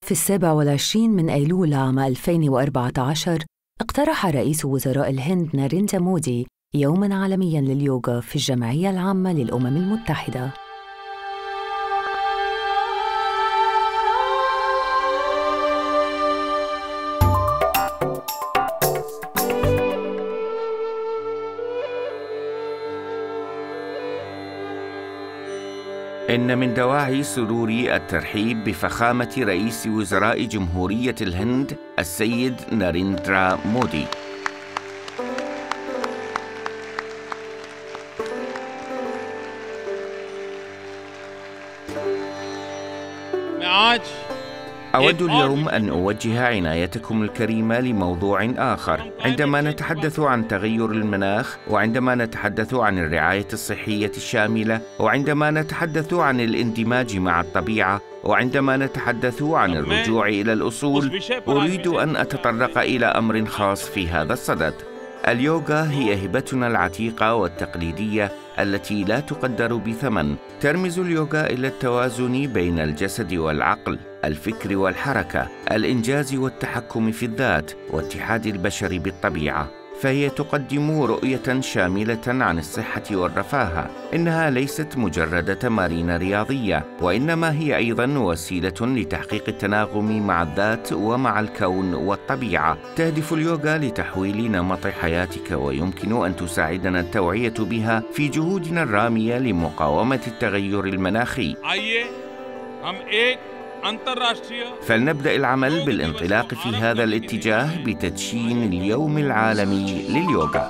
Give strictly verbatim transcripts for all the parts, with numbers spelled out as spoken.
في السابع والعشرين من أيلول عام ألفين وأربعة عشر اقترح رئيس وزراء الهند ناريندرا مودي يوماً عالمياً لليوغا في الجمعية العامة للأمم المتحدة. إن من دواعي سروري الترحيب بفخامة رئيس وزراء جمهورية الهند السيد ناريندرا مودي. أود اليوم أن أوجه عنايتكم الكريمة لموضوع آخر. عندما نتحدث عن تغير المناخ، وعندما نتحدث عن الرعاية الصحية الشاملة، وعندما نتحدث عن الاندماج مع الطبيعة، وعندما نتحدث عن الرجوع إلى الأصول، أريد أن أتطرق إلى أمر خاص في هذا الصدد. اليوغا هي هبتنا العتيقة والتقليدية التي لا تقدر بثمن. ترمز اليوغا إلى التوازن بين الجسد والعقل، الفكر والحركة، الإنجاز والتحكم في الذات، واتحاد البشر بالطبيعة. فهي تقدم رؤية شاملة عن الصحة والرفاهة. إنها ليست مجرد تمارين رياضية، وإنما هي أيضاً وسيلة لتحقيق التناغم مع الذات ومع الكون والطبيعة. تهدف اليوغا لتحويل نمط حياتك، ويمكن أن تساعدنا التوعية بها في جهودنا الرامية لمقاومة التغير المناخي. فلنبدأ العمل بالانطلاق في هذا الاتجاه بتدشين اليوم العالمي لليوغا.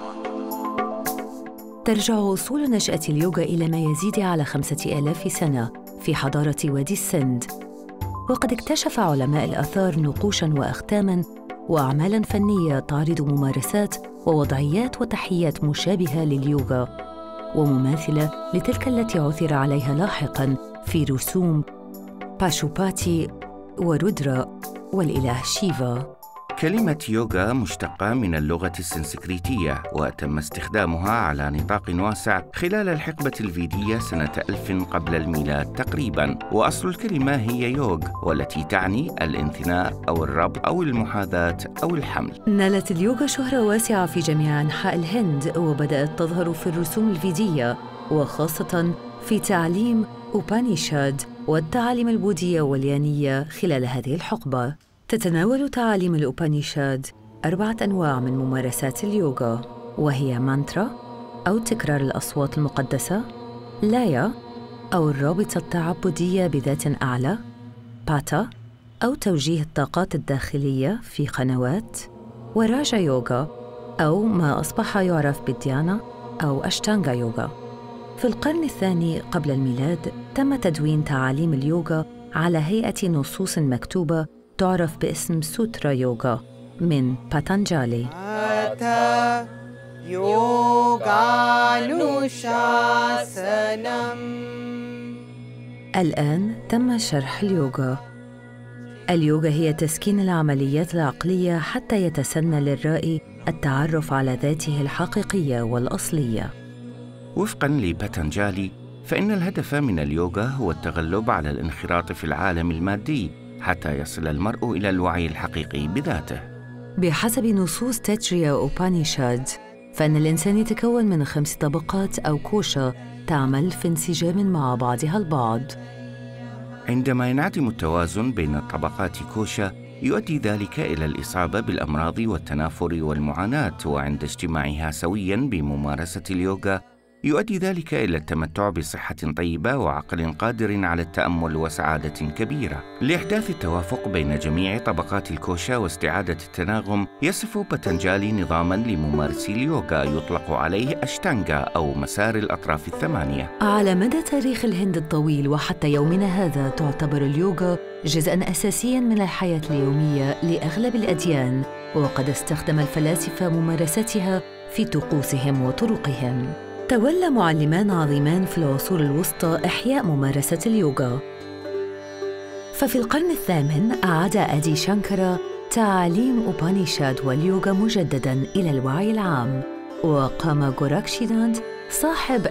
ترجع أصول نشأة اليوغا إلى ما يزيد على خمسة آلاف سنة في حضارة وادي السند، وقد اكتشف علماء الآثار نقوشاً وأختاماً وأعمالاً فنية تعرض ممارسات ووضعيات وتحيات مشابهة لليوغا ومماثلة لتلك التي عثر عليها لاحقاً في رسوم باشوباتي ورودرا والإله شيفا. كلمة يوغا مشتقة من اللغة السنسكريتية، وتم استخدامها على نطاق واسع خلال الحقبة الفيدية سنة ألف قبل الميلاد تقريباً. وأصل الكلمة هي يوغ، والتي تعني الانثناء أو الربط أو المحاذاة أو الحمل. نالت اليوغا شهرة واسعة في جميع أنحاء الهند، وبدأت تظهر في الرسوم الفيدية، وخاصة في تعليم أوبانيشاد والتعاليم البوذية واليانية. خلال هذه الحقبة تتناول تعاليم الأوبانيشاد أربعة أنواع من ممارسات اليوغا، وهي مانترا أو تكرار الأصوات المقدسة، لايا أو الرابطة التعبدية بذات أعلى، باتا أو توجيه الطاقات الداخلية في قنوات، وراجا يوغا أو ما أصبح يعرف بالديانا أو أشتانغا يوغا. في القرن الثاني قبل الميلاد تم تدوين تعاليم اليوغا على هيئة نصوص مكتوبة تعرف باسم سوترا يوغا من باتانجالي. الآن تم شرح اليوغا. اليوغا هي تسكين العمليات العقلية حتى يتسنى للرائي التعرف على ذاته الحقيقية والأصلية. وفقاً لباتانجالي، فإن الهدف من اليوغا هو التغلب على الانخراط في العالم المادي حتى يصل المرء إلى الوعي الحقيقي بذاته. بحسب نصوص تاتريا أوبانيشاد، فإن الإنسان يتكون من خمس طبقات أو كوشا تعمل في انسجام مع بعضها البعض. عندما ينعدم التوازن بين الطبقات كوشا، يؤدي ذلك إلى الإصابة بالأمراض والتنافر والمعاناة. وعند اجتماعها سوياً بممارسة اليوغا، يؤدي ذلك إلى التمتع بصحة طيبة وعقل قادر على التأمل وسعادة كبيرة. لإحداث التوافق بين جميع طبقات الكوشا واستعادة التناغم، يصف باتانجالي نظاماً لممارسي اليوغا يطلق عليه أشتانغا أو مسار الأطراف الثمانية. على مدى تاريخ الهند الطويل وحتى يومنا هذا، تعتبر اليوغا جزءاً أساسياً من الحياة اليومية لأغلب الأديان، وقد استخدم الفلاسفة ممارستها في طقوسهم وطرقهم. تولى معلمان عظيمان في العصور الوسطى إحياء ممارسة اليوغا. ففي القرن الثامن أعاد آدي شانكارا تعاليم أوبانيشاد واليوغا مجدداً إلى الوعي العام، وقام غوراكشيناند صاحب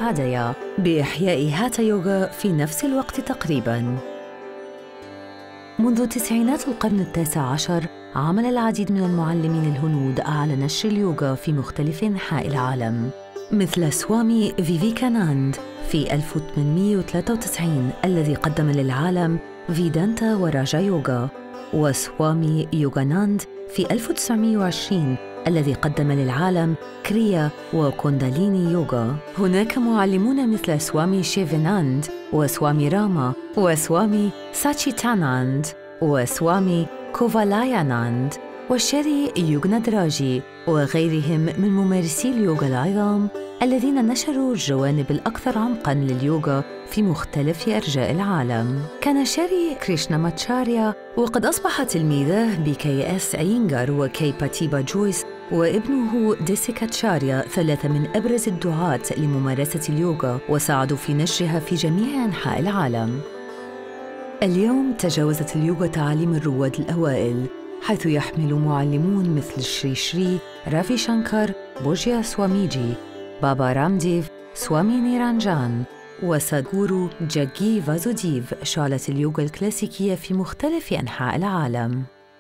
ناتسامبادايا بإحياء هاتا يوغا في نفس الوقت تقريباً. منذ تسعينات القرن التاسع عشر عمل العديد من المعلمين الهنود على نشر اليوغا في مختلف أنحاء العالم، مثل سوامي فيفيكاناند في ألف وثمانمئة وثلاثة وتسعين الذي قدم للعالم فيدانتا وراجا يوغا، وسوامي يوغاناند في ألف وتسعمئة وعشرين الذي قدم للعالم كريا وكونداليني يوغا. هناك معلمون مثل سوامي شيفيناند وسوامي راما وسوامي ساتشيتاناند وسوامي كوفالاياناند وشيري يوغنادراجي وغيرهم من ممارسي اليوغا العظام الذين نشروا الجوانب الأكثر عمقاً لليوغا في مختلف أرجاء العالم. كان شيري كريشناماتشاريا وقد أصبح تلميذه بكي إس أينغر وكي باتيبا جويس وابنه ديسيكاتشاريا ثلاثة من أبرز الدعاة لممارسة اليوغا وساعدوا في نشرها في جميع أنحاء العالم. اليوم تجاوزت اليوغا تعاليم الرواد الأوائل، حيث يحمل معلمون مثل شري شري رافي شانكر بوجيا سواميجي بابا رامديف سوامي نيرانجان وسادغورو جاجي فازوديف شعلة اليوغا الكلاسيكية في مختلف أنحاء العالم.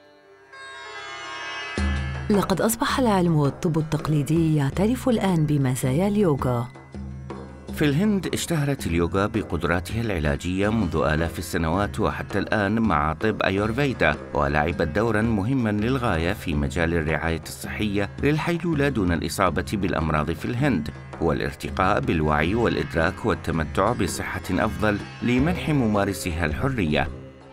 لقد أصبح العلم والطب التقليدي يعترف الآن بمزايا اليوغا. في الهند اشتهرت اليوغا بقدراتها العلاجية منذ آلاف السنوات وحتى الآن مع طب أيورفيدا، ولعبت دوراً مهماً للغاية في مجال الرعاية الصحية للحيلولة دون الإصابة بالأمراض في الهند، والارتقاء بالوعي والإدراك والتمتع بصحة أفضل لمنح ممارسها الحرية.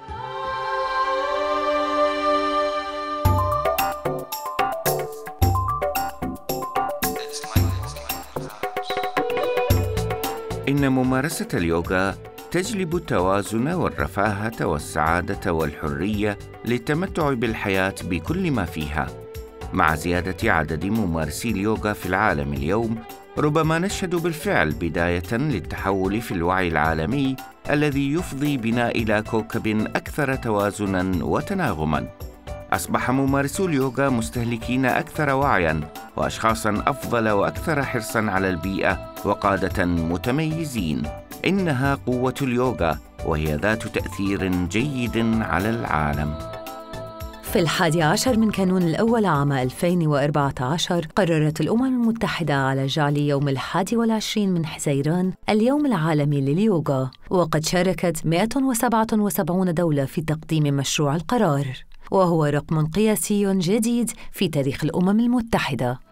إن ممارسة اليوغا تجلب التوازن والرفاهة والسعادة والحرية للتمتع بالحياة بكل ما فيها. مع زيادة عدد ممارسي اليوغا في العالم اليوم، ربما نشهد بالفعل بداية للتحول في الوعي العالمي الذي يفضي بنا إلى كوكب أكثر توازناً وتناغماً. أصبح ممارسو اليوغا مستهلكين أكثر وعياً وأشخاصاً أفضل وأكثر حرصاً على البيئة وقادة متميزين. إنها قوة اليوغا وهي ذات تأثير جيد على العالم. في الحادي عشر من كانون الأول عام ألفين وأربعة عشر قررت الأمم المتحدة على جعل يوم الحادي والعشرين من حزيران اليوم العالمي لليوغا، وقد شاركت مئة وسبعة وسبعين دولة في تقديم مشروع القرار، وهو رقم قياسي جديد في تاريخ الأمم المتحدة.